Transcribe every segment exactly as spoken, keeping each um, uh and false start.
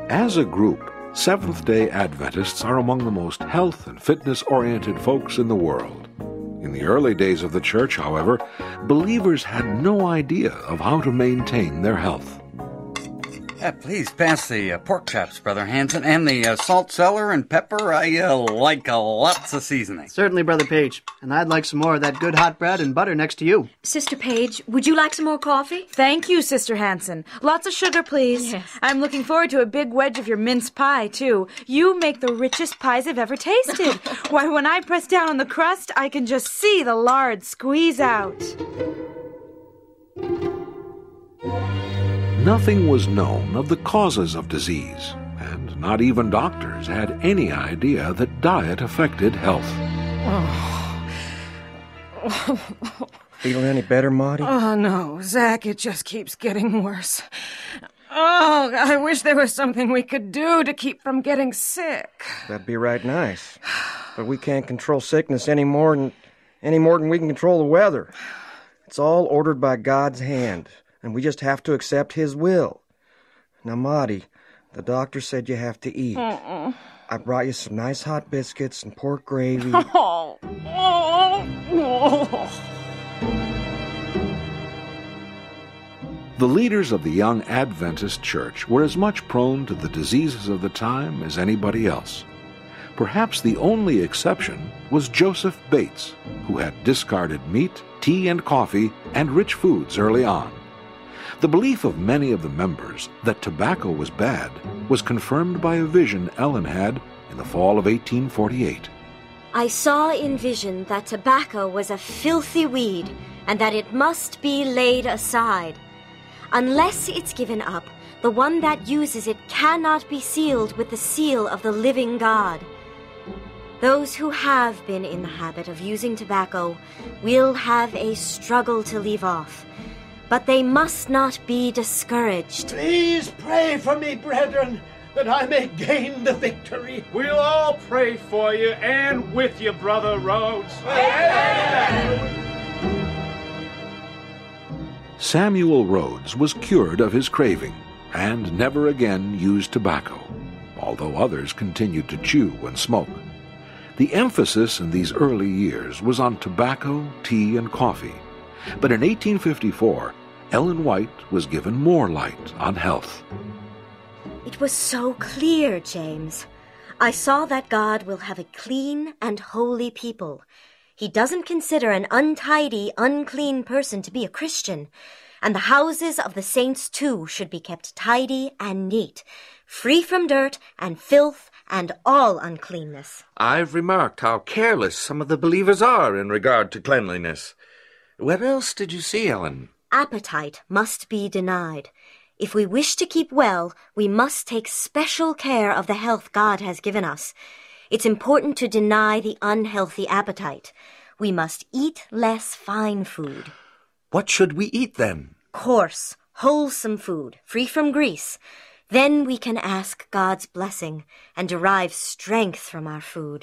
As a group, Seventh-day Adventists are among the most health and fitness-oriented folks in the world. In the early days of the church, however, believers had no idea of how to maintain their health. Uh, please pass the uh, pork chops, Brother Hanson, and the uh, salt cellar and pepper. I uh, like uh, lots of seasoning. Certainly, Brother Page. And I'd like some more of that good hot bread and butter next to you. Sister Page, would you like some more coffee? Thank you, Sister Hanson. Lots of sugar, please. Yes. I'm looking forward to a big wedge of your mince pie, too. You make the richest pies I've ever tasted. Why, when I press down on the crust, I can just see the lard squeeze out. Nothing was known of the causes of disease, and not even doctors had any idea that diet affected health. Oh. Feeling any better, Maudie? Oh, no, Zach, it just keeps getting worse. Oh, I wish there was something we could do to keep from getting sick. That'd be right nice. But we can't control sickness any more than, any more than we can control the weather. It's all ordered by God's hand, and we just have to accept His will. Now, Maudie, the doctor said you have to eat. Uh-uh. I brought you some nice hot biscuits and pork gravy. Oh, oh, oh. The leaders of the young Adventist church were as much prone to the diseases of the time as anybody else. Perhaps the only exception was Joseph Bates, who had discarded meat, tea, and coffee, and rich foods early on. The belief of many of the members that tobacco was bad was confirmed by a vision Ellen had in the fall of eighteen forty-eight. I saw in vision that tobacco was a filthy weed and that it must be laid aside. Unless it's given up, the one that uses it cannot be sealed with the seal of the living God. Those who have been in the habit of using tobacco will have a struggle to leave off. But they must not be discouraged. Please pray for me, brethren, that I may gain the victory. We'll all pray for you and with you, Brother Rhodes. Samuel Rhodes was cured of his craving and never again used tobacco, although others continued to chew and smoke. The emphasis in these early years was on tobacco, tea, and coffee. But in eighteen fifty-four, Ellen White was given more light on health. It was so clear, James. I saw that God will have a clean and holy people. He doesn't consider an untidy, unclean person to be a Christian. And the houses of the saints, too, should be kept tidy and neat, free from dirt and filth and all uncleanness. I've remarked how careless some of the believers are in regard to cleanliness. What else did you see, Ellen? Appetite must be denied. If we wish to keep well, we must take special care of the health God has given us. It's important to deny the unhealthy appetite. We must eat less fine food. What should we eat, then? Coarse, wholesome food, free from grease. Then we can ask God's blessing and derive strength from our food.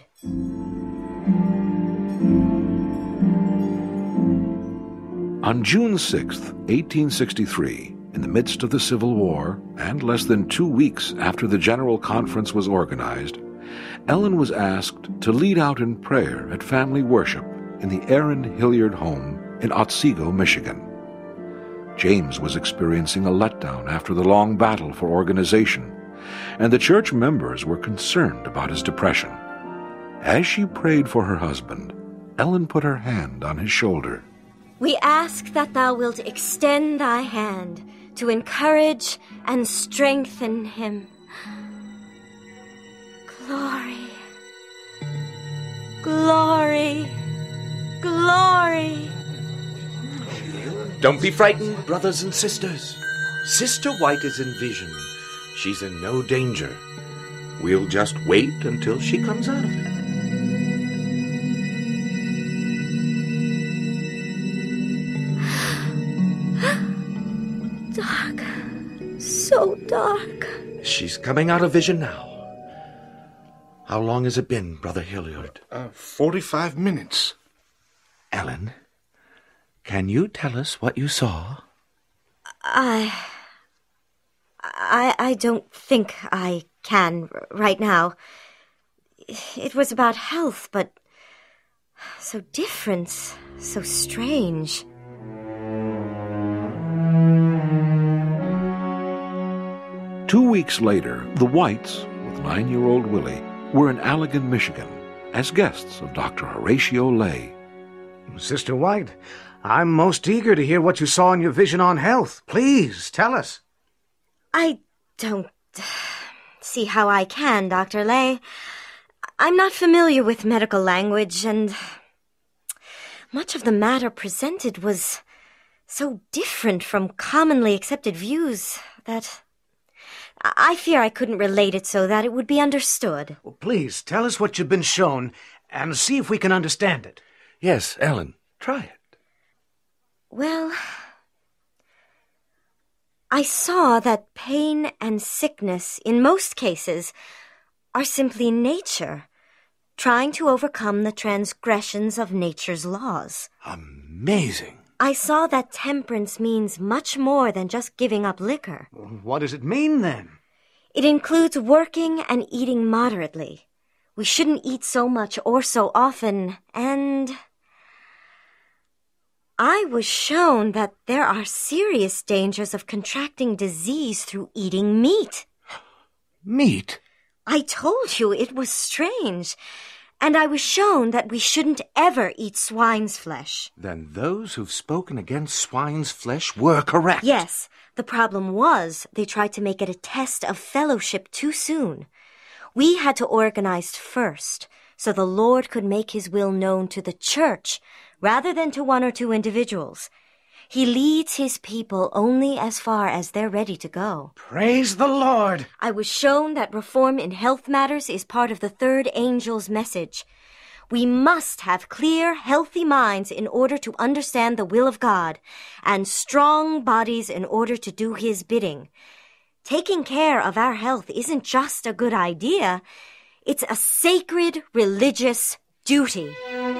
On June sixth, eighteen sixty-three, in the midst of the Civil War, and less than two weeks after the General Conference was organized, Ellen was asked to lead out in prayer at family worship in the Aaron Hilliard home in Otsego, Michigan. James was experiencing a letdown after the long battle for organization, and the church members were concerned about his depression. As she prayed for her husband, Ellen put her hand on his shoulder. We ask that thou wilt extend thy hand to encourage and strengthen him. Glory, glory, glory. Don't be frightened, brothers and sisters. Sister White is in vision. She's in no danger. We'll just wait until she comes out of it. Dark, so dark. She's coming out of vision now. How long has it been, Brother Hilliard? Uh, forty-five minutes. Ellen, can you tell us what you saw? I... I, I don't think I can right now. It was about health, but so different, so strange. Two weeks later, the Whites, with nine-year-old Willie, were in Allegan, Michigan, as guests of Doctor Horatio Lay. Sister White, I'm most eager to hear what you saw in your vision on health. Please, tell us. I don't see how I can, Doctor Lay. I'm not familiar with medical language, and much of the matter presented was so different from commonly accepted views that I fear I couldn't relate it so that it would be understood. Well, please, tell us what you've been shown, and see if we can understand it. Yes, Ellen, try it. Well, I saw that pain and sickness, in most cases, are simply nature, trying to overcome the transgressions of nature's laws. Amazing. I saw that temperance means much more than just giving up liquor. What does it mean, then? It includes working and eating moderately. We shouldn't eat so much or so often, and I was shown that there are serious dangers of contracting disease through eating meat. Meat? I told you it was strange, and I was shown that we shouldn't ever eat swine's flesh. Then those who've spoken against swine's flesh were correct. Yes, the problem was they tried to make it a test of fellowship too soon. We had to organize first, so the Lord could make his will known to the church, rather than to one or two individuals. He leads his people only as far as they're ready to go. Praise the Lord! I was shown that reform in health matters is part of the third angel's message. We must have clear, healthy minds in order to understand the will of God, and strong bodies in order to do his bidding. Taking care of our health isn't just a good idea. It's a sacred religious duty.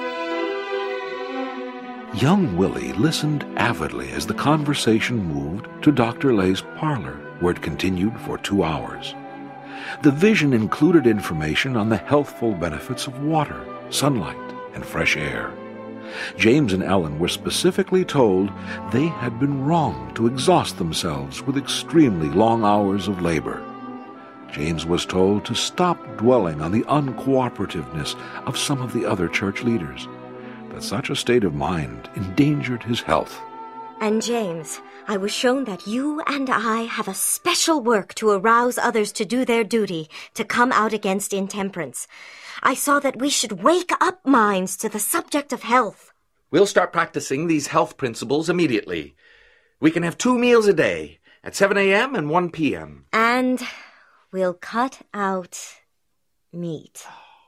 Young Willie listened avidly as the conversation moved to Doctor Lay's parlor, where it continued for two hours. The vision included information on the healthful benefits of water, sunlight, and fresh air. James and Ellen were specifically told they had been wrong to exhaust themselves with extremely long hours of labor. James was told to stop dwelling on the uncooperativeness of some of the other church leaders, that such a state of mind endangered his health. And James, I was shown that you and I have a special work to arouse others to do their duty, to come out against intemperance. I saw that we should wake up minds to the subject of health. We'll start practicing these health principles immediately. We can have two meals a day, at seven a.m. and one p.m. And we'll cut out meat.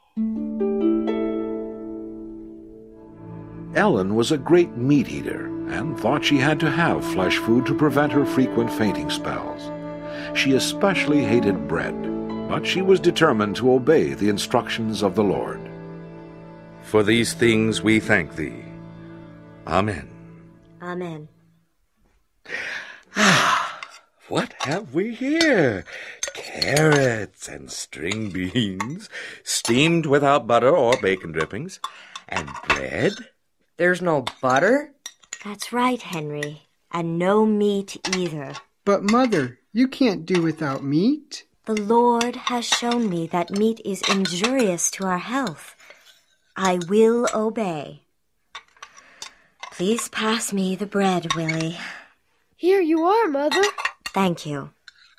Ellen was a great meat eater and thought she had to have flesh food to prevent her frequent fainting spells. She especially hated bread, but she was determined to obey the instructions of the Lord. For these things we thank thee. Amen. Amen. Ah, what have we here? Carrots and string beans, steamed without butter or bacon drippings, and bread. There's no butter? That's right, Henry. And no meat either. But, Mother, you can't do without meat. The Lord has shown me that meat is injurious to our health. I will obey. Please pass me the bread, Willie. Here you are, Mother. Thank you.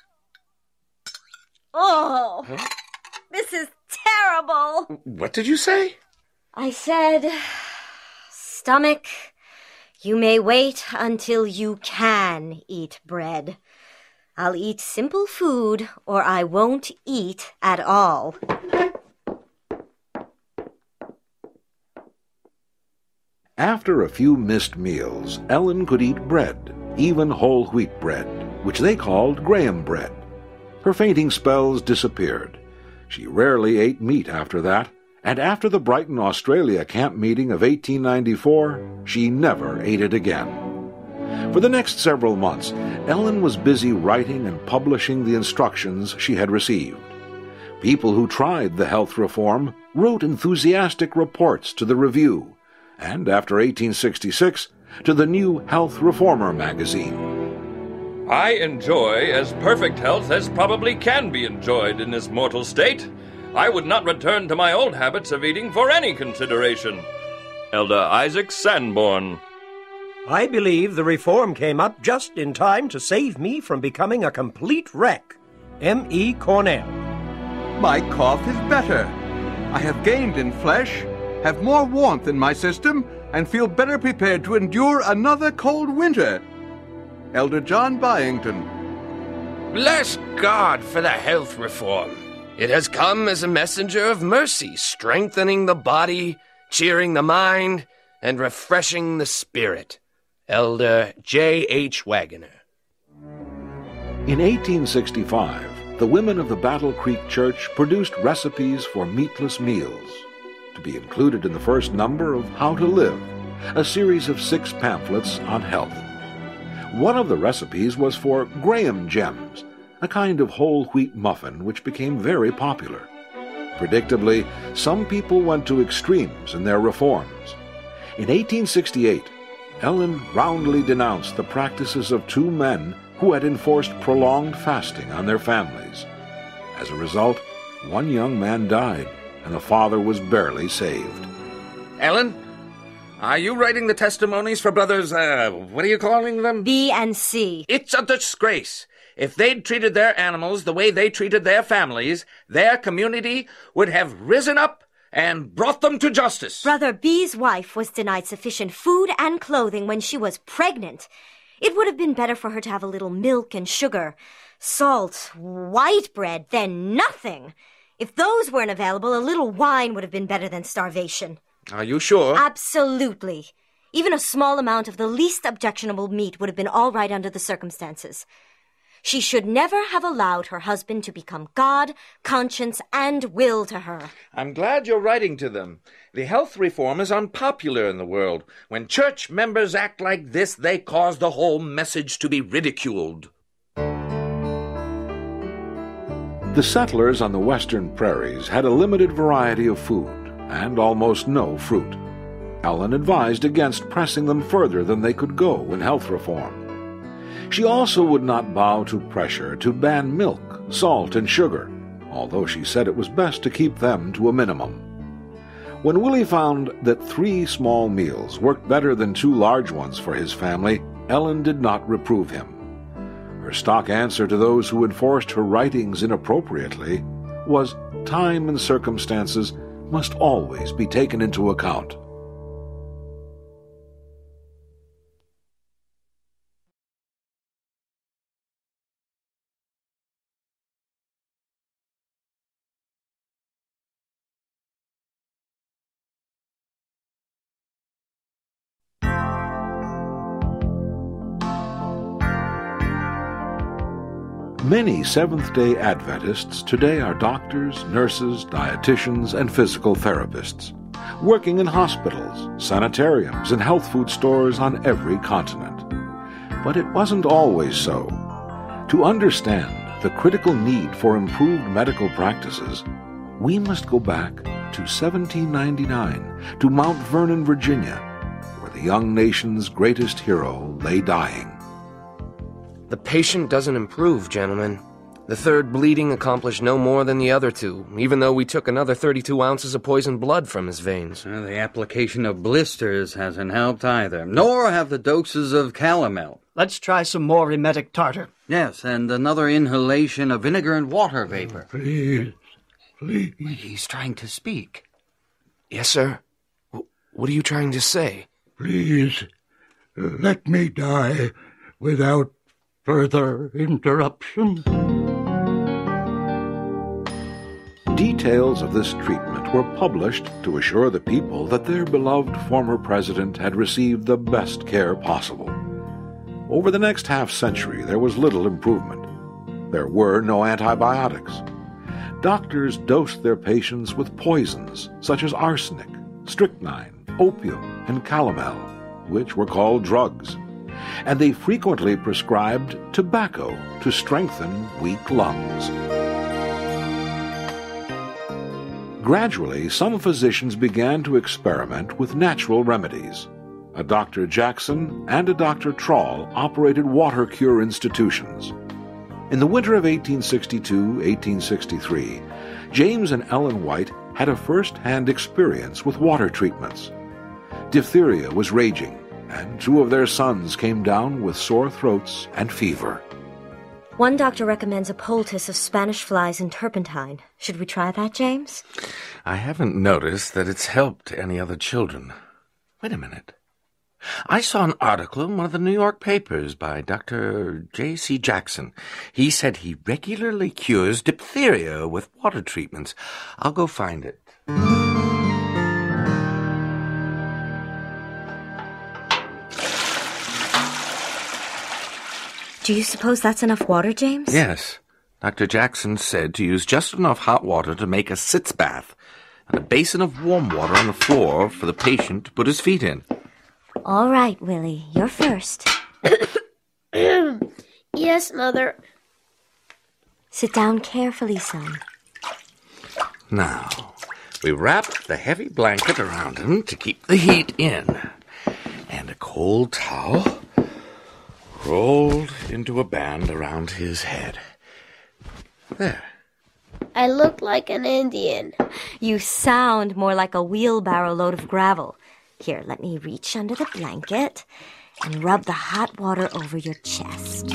Oh, huh? This is terrible. What did you say? I said, stomach, you may wait until you can eat bread. I'll eat simple food, or I won't eat at all. After a few missed meals, Ellen could eat bread, even whole wheat bread, which they called Graham bread. Her fainting spells disappeared. She rarely ate meat after that, and after the Brighton, Australia camp meeting of eighteen ninety-four, she never ate it again. For the next several months, Ellen was busy writing and publishing the instructions she had received. People who tried the health reform wrote enthusiastic reports to the Review, and after eighteen sixty-six, to the New Health Reformer magazine. I enjoy as perfect health as probably can be enjoyed in this mortal state. I would not return to my old habits of eating for any consideration. Elder Isaac Sanborn. I believe the reform came up just in time to save me from becoming a complete wreck. M E Cornell. My cough is better. I have gained in flesh, have more warmth in my system, and feel better prepared to endure another cold winter. Elder John Byington. Bless God for the health reform. It has come as a messenger of mercy, strengthening the body, cheering the mind, and refreshing the spirit. Elder J H Wagoner. In eighteen sixty-five, the women of the Battle Creek Church produced recipes for meatless meals, to be included in the first number of How to Live, a series of six pamphlets on health. One of the recipes was for Graham Gems, a kind of whole wheat muffin which became very popular. Predictably, some people went to extremes in their reforms. In eighteen sixty-eight, Ellen roundly denounced the practices of two men who had enforced prolonged fasting on their families. As a result, one young man died, and the father was barely saved. Ellen, are you writing the testimonies for brothers, uh, what are you calling them? B and C. It's a disgrace. If they'd treated their animals the way they treated their families, their community would have risen up and brought them to justice. Brother B's wife was denied sufficient food and clothing when she was pregnant. It would have been better for her to have a little milk and sugar, salt, white bread, than nothing. If those weren't available, a little wine would have been better than starvation. Are you sure? Absolutely. Even a small amount of the least objectionable meat would have been all right under the circumstances. She should never have allowed her husband to become God, conscience, and will to her. I'm glad you're writing to them. The health reform is unpopular in the world. When church members act like this, they cause the whole message to be ridiculed. The settlers on the western prairies had a limited variety of food and almost no fruit. Ellen advised against pressing them further than they could go in health reform. She also would not bow to pressure to ban milk, salt, and sugar, although she said it was best to keep them to a minimum. When Willie found that three small meals worked better than two large ones for his family, Ellen did not reprove him. Her stock answer to those who enforced her writings inappropriately was, time and circumstances must always be taken into account. Many Seventh-day Adventists today are doctors, nurses, dietitians, and physical therapists, working in hospitals, sanitariums, and health food stores on every continent. But it wasn't always so. To understand the critical need for improved medical practices, we must go back to seventeen ninety-nine, to Mount Vernon, Virginia, where the young nation's greatest hero lay dying. The patient doesn't improve, gentlemen. The third bleeding accomplished no more than the other two, even though we took another thirty-two ounces of poisoned blood from his veins. Well, the application of blisters hasn't helped either, nor have the doses of calomel. Let's try some more emetic tartar. Yes, and another inhalation of vinegar and water vapor. Please, please. He's trying to speak. Yes, sir. W- what are you trying to say? Please, let me die without further interruption. Details of this treatment were published to assure the people that their beloved former president had received the best care possible. Over the next half-century, there was little improvement. There were no antibiotics. Doctors dosed their patients with poisons such as arsenic, strychnine, opium, and calomel, which were called drugs, and they frequently prescribed tobacco to strengthen weak lungs. Gradually, some physicians began to experiment with natural remedies. A Doctor Jackson and a Doctor Trawl operated water cure institutions. In the winter of eighteen sixty-two eighteen sixty-three, James and Ellen White had a first-hand experience with water treatments. Diphtheria was raging, and two of their sons came down with sore throats and fever. One doctor recommends a poultice of Spanish flies and turpentine. Should we try that, James? I haven't noticed that it's helped any other children. Wait a minute. I saw an article in one of the New York papers by Doctor J C Jackson. He said he regularly cures diphtheria with water treatments. I'll go find it. Do you suppose that's enough water, James? Yes. Doctor Jackson said to use just enough hot water to make a sitz bath, and a basin of warm water on the floor for the patient to put his feet in. All right, Willie, you're first. Yes, Mother. Sit down carefully, son. Now, we wrap the heavy blanket around him to keep the heat in, and a cold towel rolled into a band around his head. There. I look like an Indian. You sound more like a wheelbarrow load of gravel. Here, let me reach under the blanket and rub the hot water over your chest.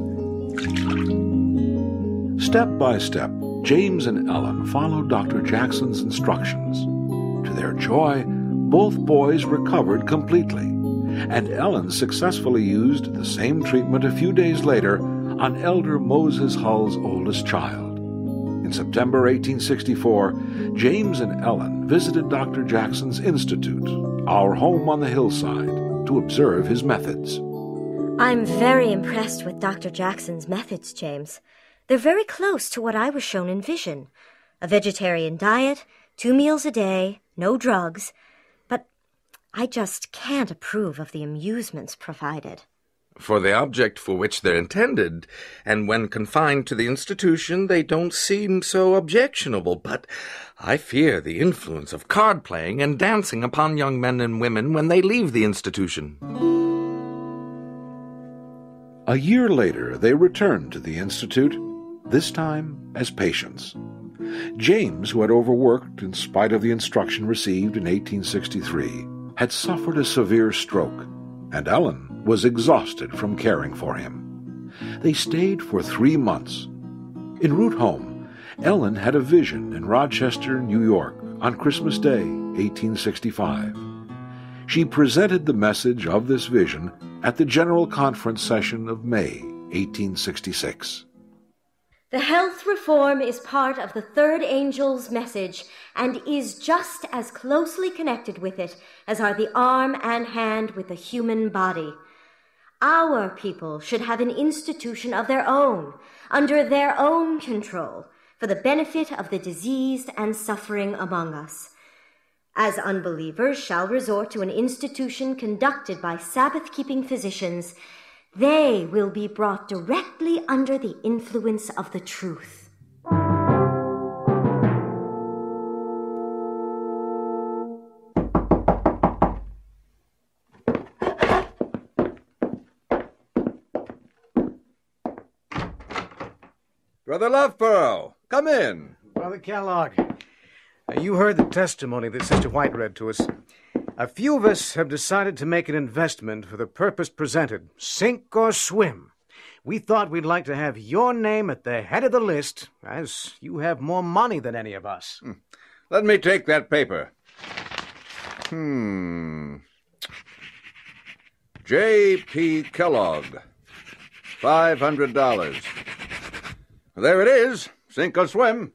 Step by step, James and Ellen followed Doctor Jackson's instructions. To their joy, both boys recovered completely, and Ellen successfully used the same treatment a few days later on elder Moses Hull's oldest child. In September eighteen sixty-four, James and Ellen visited Doctor Jackson's Institute, our home on the hillside, to observe his methods. I'm very impressed with Doctor Jackson's methods, James. They're very close to what I was shown in Vision. A vegetarian diet, two meals a day, no drugs. But I just can't approve of the amusements provided. For the object for which they're intended, and when confined to the institution, they don't seem so objectionable, but I fear the influence of card-playing and dancing upon young men and women when they leave the institution. A year later, they returned to the Institute, this time as patients. James, who had overworked in spite of the instruction received in eighteen sixty-three, had suffered a severe stroke, and Ellen was exhausted from caring for him. They stayed for three months. En route home, Ellen had a vision in Rochester, New York, on Christmas Day, eighteen sixty-five. She presented the message of this vision at the General Conference session of May, eighteen sixty-six. The health reform is part of the third angel's message and is just as closely connected with it as are the arm and hand with the human body. Our people should have an institution of their own, under their own control, for the benefit of the diseased and suffering among us. As unbelievers shall resort to an institution conducted by Sabbath-keeping physicians, they will be brought directly under the influence of the truth. Brother Loughborough, come in. Brother Kellogg, uh, you heard the testimony that Sister White read to us. A few of us have decided to make an investment for the purpose presented, sink or swim. We thought we'd like to have your name at the head of the list, as you have more money than any of us. Hmm. Let me take that paper. Hmm. J P Kellogg, five hundred dollars. There it is. Sink or swim.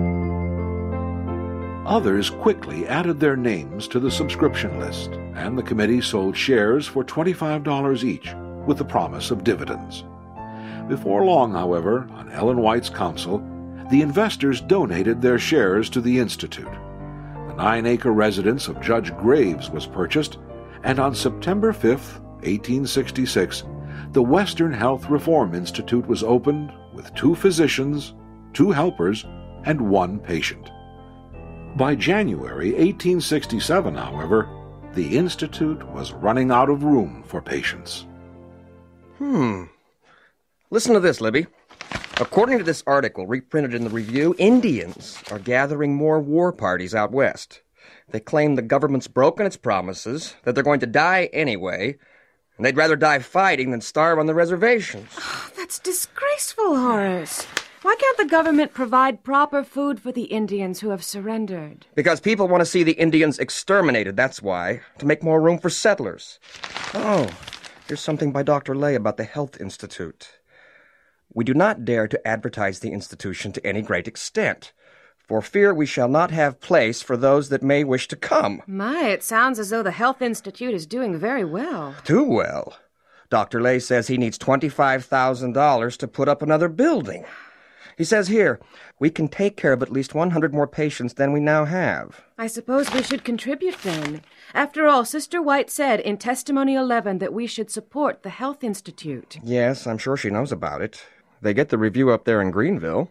Others quickly added their names to the subscription list, and the committee sold shares for twenty-five dollars each, with the promise of dividends. Before long, however, on Ellen White's counsel, the investors donated their shares to the Institute. The nine-acre residence of Judge Graves was purchased, and on September fifth, eighteen sixty-six, the Western Health Reform Institute was opened with two physicians, two helpers, and one patient. By January eighteen sixty-seven, however, the Institute was running out of room for patients. Hmm. Listen to this, Libby. According to this article reprinted in the Review, Indians are gathering more war parties out west. They claim the government's broken its promises, that they're going to die anyway, and they'd rather die fighting than starve on the reservations. Oh, that's disgraceful, Horace. Why can't the government provide proper food for the Indians who have surrendered? Because people want to see the Indians exterminated, that's why, to make more room for settlers. Oh, here's something by Doctor Lay about the Health Institute. We do not dare to advertise the institution to any great extent, for fear we shall not have place for those that may wish to come. My, it sounds as though the Health Institute is doing very well. Too well. Doctor Lay says he needs twenty-five thousand dollars to put up another building. He says here, we can take care of at least one hundred more patients than we now have. I suppose we should contribute then. After all, Sister White said in Testimony eleven that we should support the Health Institute. Yes, I'm sure she knows about it. They get the Review up there in Greenville.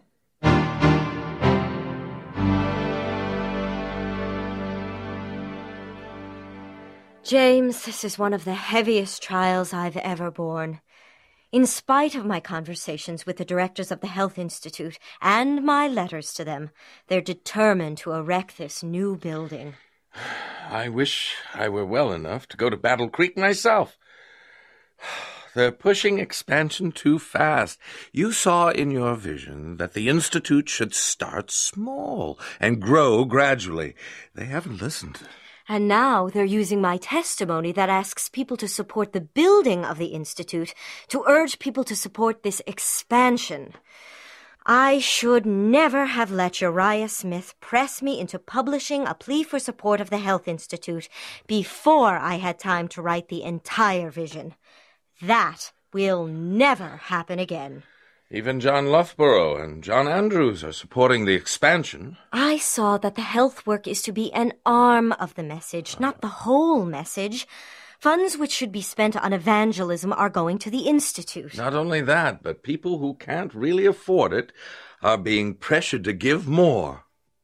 James, this is one of the heaviest trials I've ever borne. In spite of my conversations with the directors of the Health Institute and my letters to them, they're determined to erect this new building. I wish I were well enough to go to Battle Creek myself. They're pushing expansion too fast. You saw in your vision that the Institute should start small and grow gradually. They haven't listened. And now they're using my testimony that asks people to support the building of the Institute to urge people to support this expansion. I should never have let Uriah Smith press me into publishing a plea for support of the Health Institute before I had time to write the entire vision. That will never happen again. Even John Loughborough and John Andrews are supporting the expansion. I saw that the health work is to be an arm of the message, not the whole message. Funds which should be spent on evangelism are going to the Institute. Not only that, but people who can't really afford it are being pressured to give more.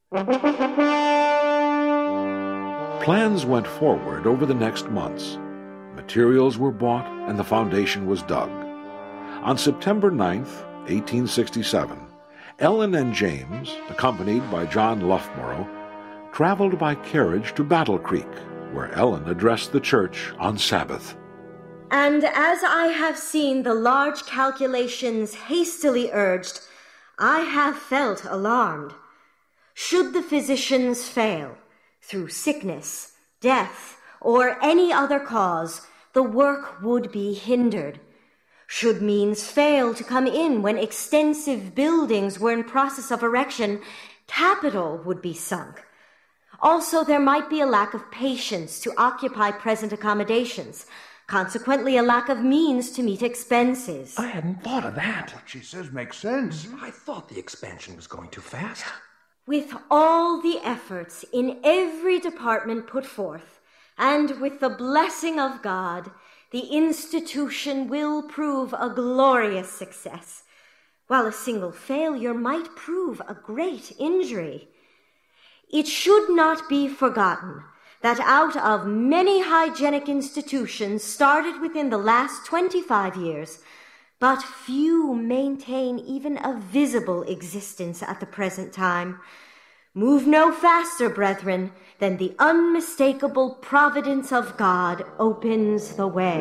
Plans went forward over the next months. Materials were bought and the foundation was dug. On September ninth, eighteen sixty-seven, Ellen and James, accompanied by John Loughborough, traveled by carriage to Battle Creek, where Ellen addressed the church on Sabbath. And as I have seen the large calculations hastily urged, I have felt alarmed. Should the physicians fail, through sickness, death, or any other cause, the work would be hindered. Should means fail to come in when extensive buildings were in process of erection, capital would be sunk. Also, there might be a lack of patience to occupy present accommodations, consequently a lack of means to meet expenses. I hadn't thought of that. What she says makes sense. I thought the expansion was going too fast. With all the efforts in every department put forth, and with the blessing of God, the institution will prove a glorious success, while a single failure might prove a great injury. It should not be forgotten that out of many hygienic institutions started within the last twenty-five years, but few maintain even a visible existence at the present time. Move no faster, brethren, than the unmistakable providence of God opens the way.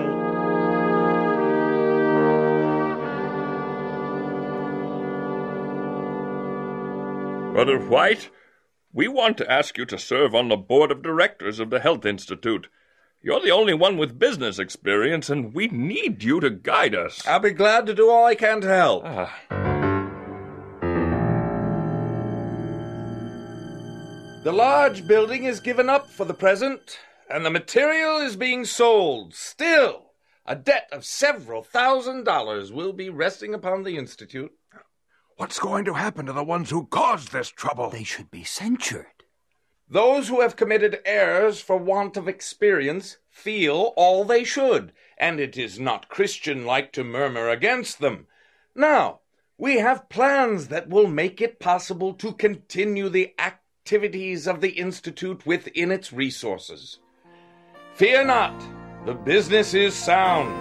Brother White, we want to ask you to serve on the board of directors of the Health Institute. You're the only one with business experience, and we need you to guide us. I'll be glad to do all I can to help. Ah. The large building is given up for the present, and the material is being sold. Still, a debt of several thousand dollars will be resting upon the Institute. What's going to happen to the ones who caused this trouble? They should be censured. Those who have committed errors for want of experience feel all they should, and it is not Christian-like to murmur against them. Now, we have plans that will make it possible to continue the activities of the Institute within its resources. Fear not, the business is sound.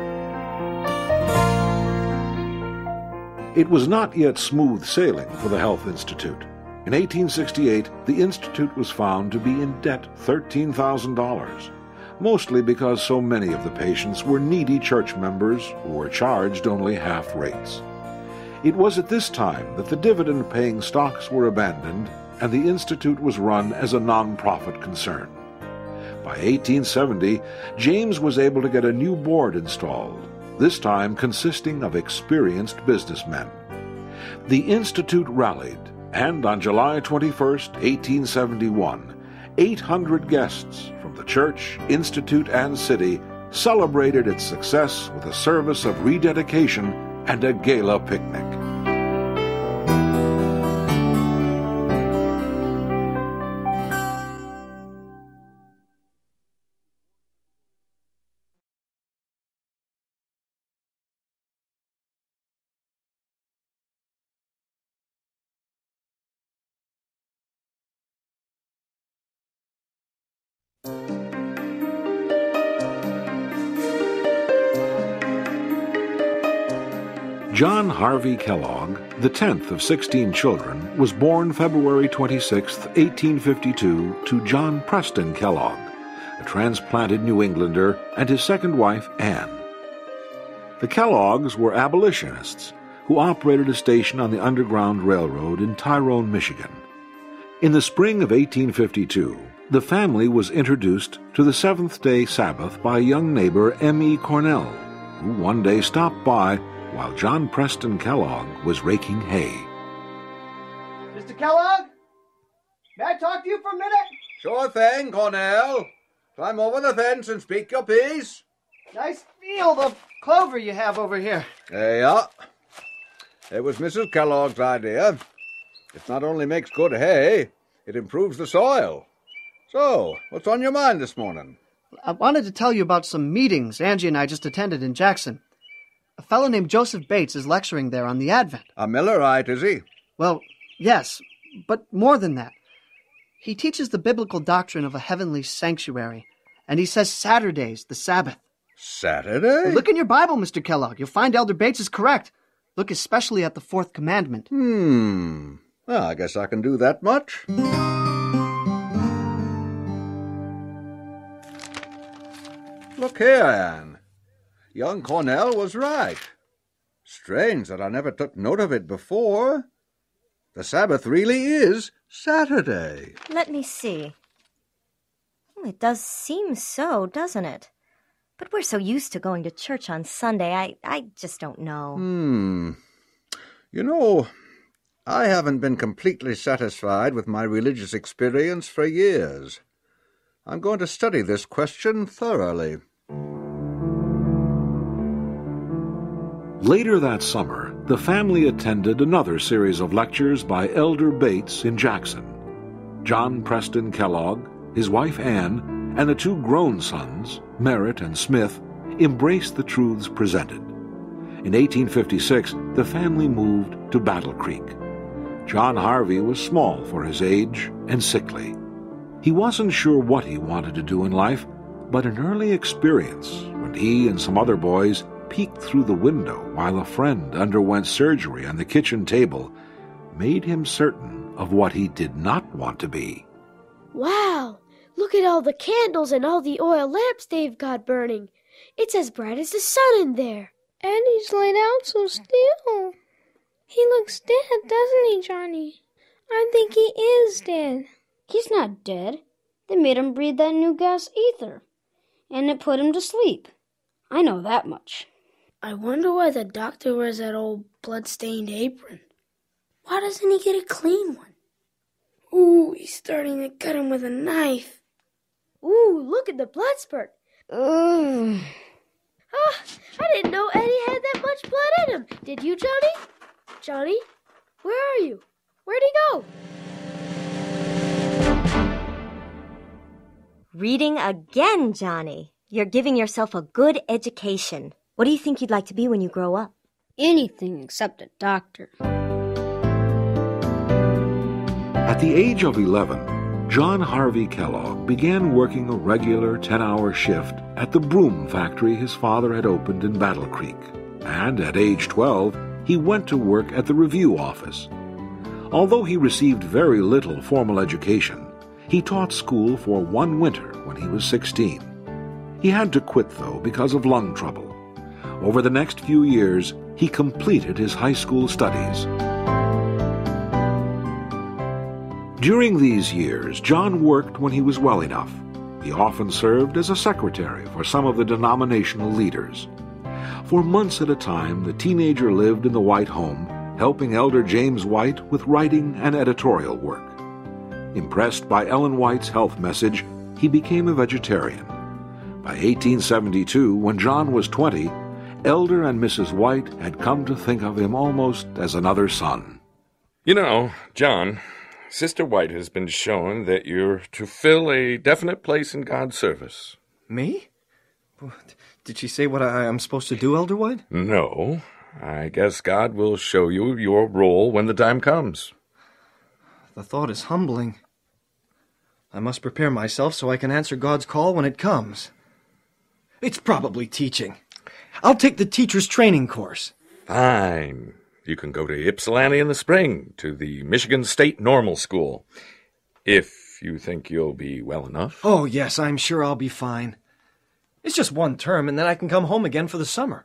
It was not yet smooth sailing for the Health Institute. In eighteen sixty-eight, the Institute was found to be in debt thirteen thousand dollars, mostly because so many of the patients were needy church members who were charged only half rates. It was at this time that the dividend-paying stocks were abandoned and the Institute was run as a non-profit concern. By eighteen seventy, James was able to get a new board installed, this time consisting of experienced businessmen. The Institute rallied, and on July twenty-first, eighteen seventy-one, eight hundred guests from the church, institute, and city celebrated its success with a service of rededication and a gala picnic. John Harvey Kellogg, the tenth of sixteen children, was born February twenty-sixth, eighteen fifty-two, to John Preston Kellogg, a transplanted New Englander, and his second wife, Anne. The Kelloggs were abolitionists who operated a station on the Underground Railroad in Tyrone, Michigan. In the spring of eighteen fifty-two, the family was introduced to the Seventh-day Sabbath by a young neighbor, M E Cornell, who one day stopped by while John Preston Kellogg was raking hay. Mister Kellogg? May I talk to you for a minute? Sure thing, Cornell. Climb over the fence and speak your piece. Nice field of clover you have over here. There you are. It was Missus Kellogg's idea. It not only makes good hay, it improves the soil. So, what's on your mind this morning? I wanted to tell you about some meetings Angie and I just attended in Jackson. A fellow named Joseph Bates is lecturing there on the Advent. A Millerite, is he? Well, yes, but more than that. He teaches the biblical doctrine of a heavenly sanctuary, and he says Saturday's the Sabbath. Saturday? Well, look in your Bible, Mister Kellogg. You'll find Elder Bates is correct. Look especially at the fourth commandment. Hmm. Well, I guess I can do that much. Look here, Anne. Young Cornell was right. Strange that I never took note of it before. The Sabbath really is Saturday. Let me see. Well, it does seem so, doesn't it? But we're so used to going to church on Sunday, I, I just don't know. Hmm. You know, I haven't been completely satisfied with my religious experience for years. I'm going to study this question thoroughly. Later that summer, the family attended another series of lectures by Elder Bates in Jackson. John Preston Kellogg, his wife Anne, and the two grown sons, Merritt and Smith, embraced the truths presented. In eighteen fifty-six, the family moved to Battle Creek. John Harvey was small for his age and sickly. He wasn't sure what he wanted to do in life, but an early experience when he and some other boys peeked through the window while a friend underwent surgery on the kitchen table made him certain of what he did not want to be. Wow! Look at all the candles and all the oil lamps they've got burning. It's as bright as the sun in there. And he's laid out so still. He looks dead, doesn't he, Johnny? I think he is dead. He's not dead. They made him breathe that new gas ether, and it put him to sleep. I know that much. I wonder why the doctor wears that old blood-stained apron. Why doesn't he get a clean one? Ooh, he's starting to cut him with a knife. Ooh, look at the blood spurt. Ugh. Ah, I didn't know Eddie had that much blood in him. Did you, Johnny? Johnny, where are you? Where'd he go? Reading again, Johnny. You're giving yourself a good education. What do you think you'd like to be when you grow up? Anything except a doctor. At the age of eleven, John Harvey Kellogg began working a regular ten-hour shift at the broom factory his father had opened in Battle Creek. And at age twelve, he went to work at the review office. Although he received very little formal education, he taught school for one winter when he was sixteen. He had to quit, though, because of lung trouble. Over the next few years, he completed his high school studies. During these years, John worked when he was well enough. He often served as a secretary for some of the denominational leaders. For months at a time, the teenager lived in the White home, helping Elder James White with writing and editorial work. Impressed by Ellen White's health message, he became a vegetarian. By eighteen seventy-two, when John was twenty, Elder and Missus White had come to think of him almost as another son. You know, John, Sister White has been shown that you're to fill a definite place in God's service. Me? Did she say what I am supposed to do, Elder White? No. I guess God will show you your role when the time comes. The thought is humbling. I must prepare myself so I can answer God's call when it comes. It's probably teaching. I'll take the teacher's training course. Fine. You can go to Ypsilanti in the spring, to the Michigan State Normal School, if you think you'll be well enough. Oh, yes, I'm sure I'll be fine. It's just one term, and then I can come home again for the summer.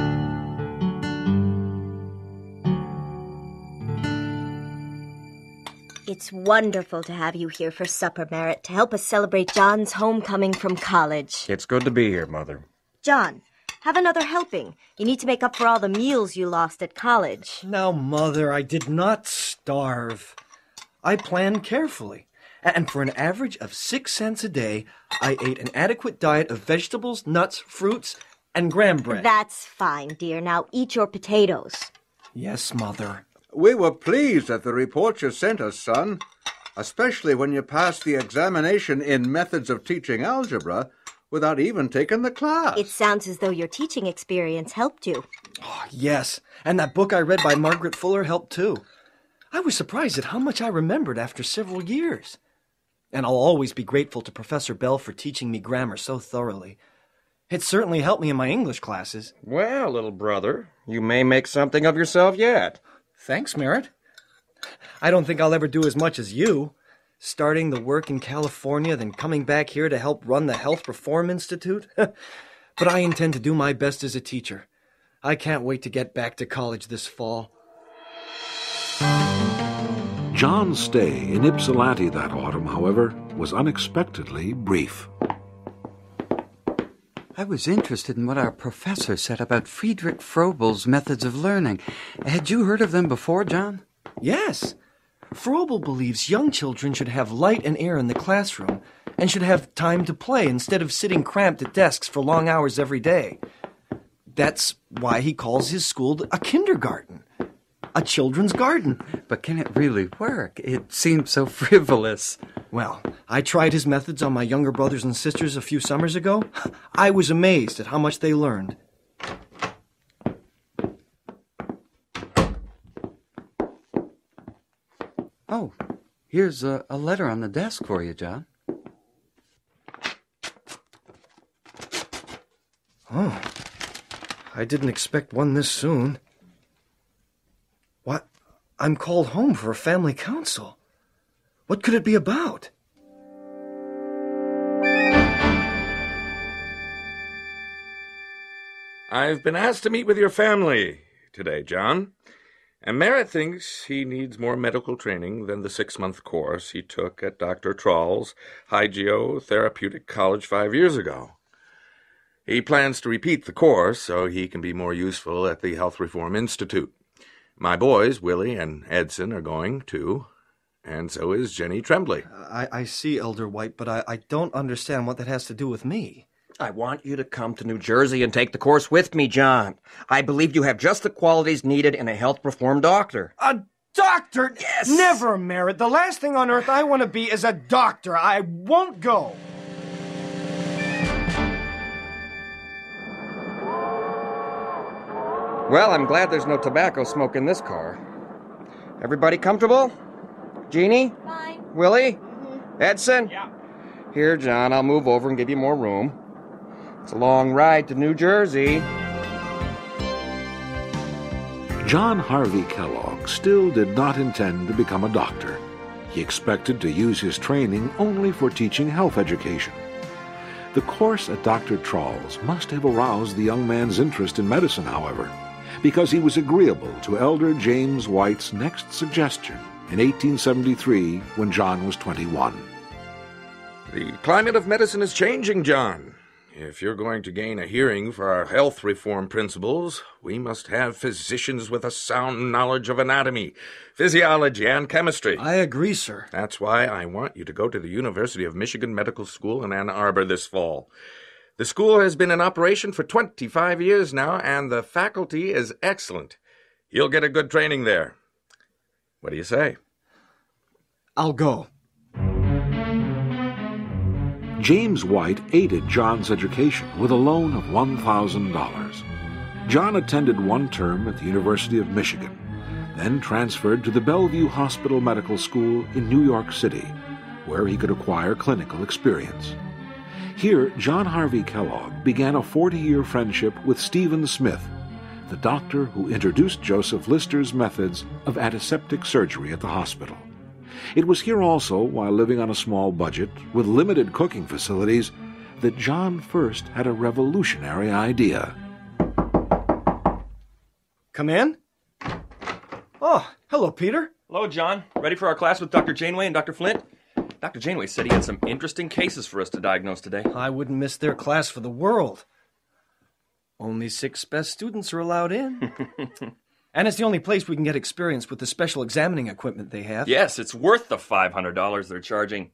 It's wonderful to have you here for supper, Merritt, to help us celebrate John's homecoming from college. It's good to be here, Mother. John, have another helping. You need to make up for all the meals you lost at college. Now, Mother, I did not starve. I planned carefully. And for an average of six cents a day, I ate an adequate diet of vegetables, nuts, fruits, and graham bread. That's fine, dear. Now eat your potatoes. Yes, Mother. We were pleased at the report you sent us, son, especially when you passed the examination in methods of teaching algebra without even taking the class. It sounds as though your teaching experience helped you. Oh, yes, and that book I read by Margaret Fuller helped too. I was surprised at how much I remembered after several years. And I'll always be grateful to Professor Bell for teaching me grammar so thoroughly. It certainly helped me in my English classes. Well, little brother, you may make something of yourself yet. Thanks, Merritt. I don't think I'll ever do as much as you. Starting the work in California, then coming back here to help run the Health Reform Institute. But I intend to do my best as a teacher. I can't wait to get back to college this fall. John's stay in Ypsilanti that autumn, however, was unexpectedly brief. I was interested in what our professor said about Friedrich Froebel's methods of learning. Had you heard of them before, John? Yes. Froebel believes young children should have light and air in the classroom and should have time to play instead of sitting cramped at desks for long hours every day. That's why he calls his school a kindergarten. A children's garden. But can it really work? It seems so frivolous. Well, I tried his methods on my younger brothers and sisters a few summers ago. I was amazed at how much they learned. Oh, here's a, a letter on the desk for you, John. Oh, I didn't expect one this soon. What? I'm called home for a family council. What could it be about? I've been asked to meet with your family today, John. And Merritt thinks he needs more medical training than the six-month course he took at Doctor Troll's Hygiotherapeutic College five years ago. He plans to repeat the course so he can be more useful at the Health Reform Institute. My boys, Willie and Edson, are going, too, and so is Jenny Tremblay. I, I see, Elder White, but I, I don't understand what that has to do with me. I want you to come to New Jersey and take the course with me, John. I believe you have just the qualities needed in a health reform doctor. A doctor? Yes! Never, Merritt. The last thing on earth I want to be is a doctor. I won't go. Well, I'm glad there's no tobacco smoke in this car. Everybody comfortable? Jeannie? Fine. Willie? Mm-hmm. Edson? Yeah. Here, John, I'll move over and give you more room. It's a long ride to New Jersey. John Harvey Kellogg still did not intend to become a doctor. He expected to use his training only for teaching health education. The course at Doctor Trall's must have aroused the young man's interest in medicine, however, because he was agreeable to Elder James White's next suggestion in eighteen seventy-three when John was twenty-one. The climate of medicine is changing, John. If you're going to gain a hearing for our health reform principles, we must have physicians with a sound knowledge of anatomy, physiology, and chemistry. I agree, sir. That's why I want you to go to the University of Michigan Medical School in Ann Arbor this fall. The school has been in operation for twenty-five years now, and the faculty is excellent. You'll get a good training there. What do you say? I'll go. James White aided John's education with a loan of one thousand dollars. John attended one term at the University of Michigan, then transferred to the Bellevue Hospital Medical School in New York City, where he could acquire clinical experience. Here, John Harvey Kellogg began a forty-year friendship with Stephen Smith, the doctor who introduced Joseph Lister's methods of antiseptic surgery at the hospital. It was here also, while living on a small budget with limited cooking facilities, that John first had a revolutionary idea. Come in? Oh, hello, Peter. Hello, John. Ready for our class with Doctor Janeway and Doctor Flint? Doctor Janeway said he had some interesting cases for us to diagnose today. I wouldn't miss their class for the world. Only six best students are allowed in. And it's the only place we can get experience with the special examining equipment they have. Yes, it's worth the five hundred dollars they're charging.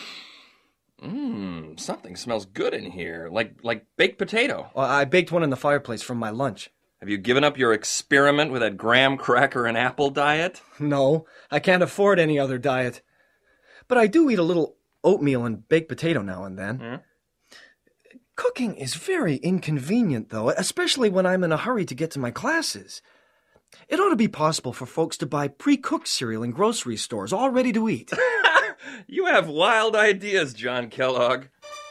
Mmm, something smells good in here, like like baked potato. Well, I baked one in the fireplace from my lunch. Have you given up your experiment with that graham cracker and apple diet? No, I can't afford any other diet. But I do eat a little oatmeal and baked potato now and then. Hmm? Cooking is very inconvenient, though, especially when I'm in a hurry to get to my classes. It ought to be possible for folks to buy pre-cooked cereal in grocery stores, all ready to eat. You have wild ideas, John Kellogg.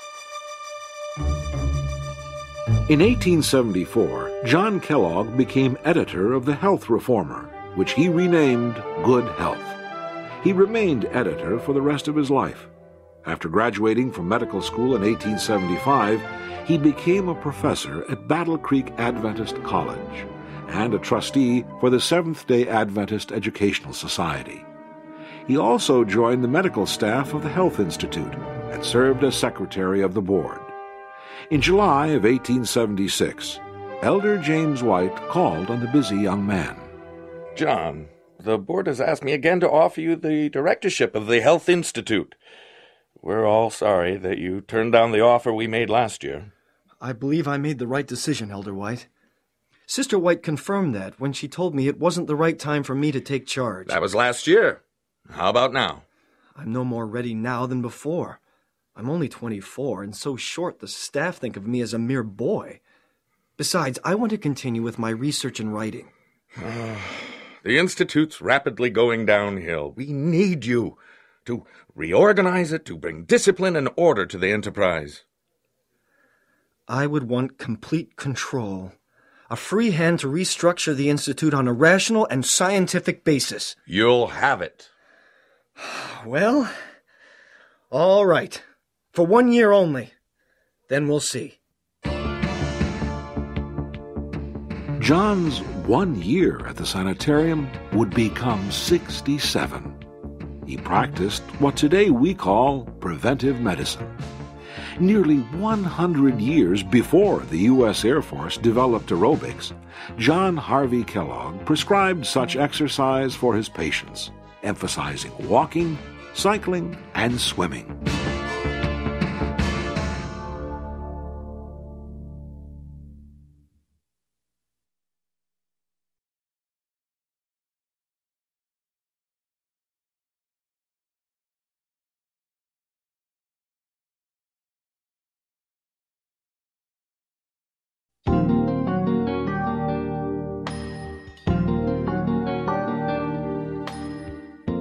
In eighteen seventy-four, John Kellogg became editor of the Health Reformer, which he renamed Good Health. He remained editor for the rest of his life. After graduating from medical school in eighteen seventy-five, he became a professor at Battle Creek Adventist College and a trustee for the Seventh-day Adventist Educational Society. He also joined the medical staff of the Health Institute and served as secretary of the board. In July of eighteen seventy-six, Elder James White called on the busy young man. John, the board has asked me again to offer you the directorship of the Health Institute. We're all sorry that you turned down the offer we made last year. I believe I made the right decision, Elder White. Sister White confirmed that when she told me it wasn't the right time for me to take charge. That was last year. How about now? I'm no more ready now than before. I'm only twenty-four, and so short the staff think of me as a mere boy. Besides, I want to continue with my research and writing. The Institute's rapidly going downhill. We need you to reorganize it, to bring discipline and order to the enterprise. I would want complete control. A free hand to restructure the Institute on a rational and scientific basis. You'll have it. Well, all right. For one year only. Then we'll see. John's one year at the sanitarium would become sixty-seven. He practiced what today we call preventive medicine. Nearly one hundred years before the U S Air Force developed aerobics, John Harvey Kellogg prescribed such exercise for his patients, emphasizing walking, cycling, and swimming.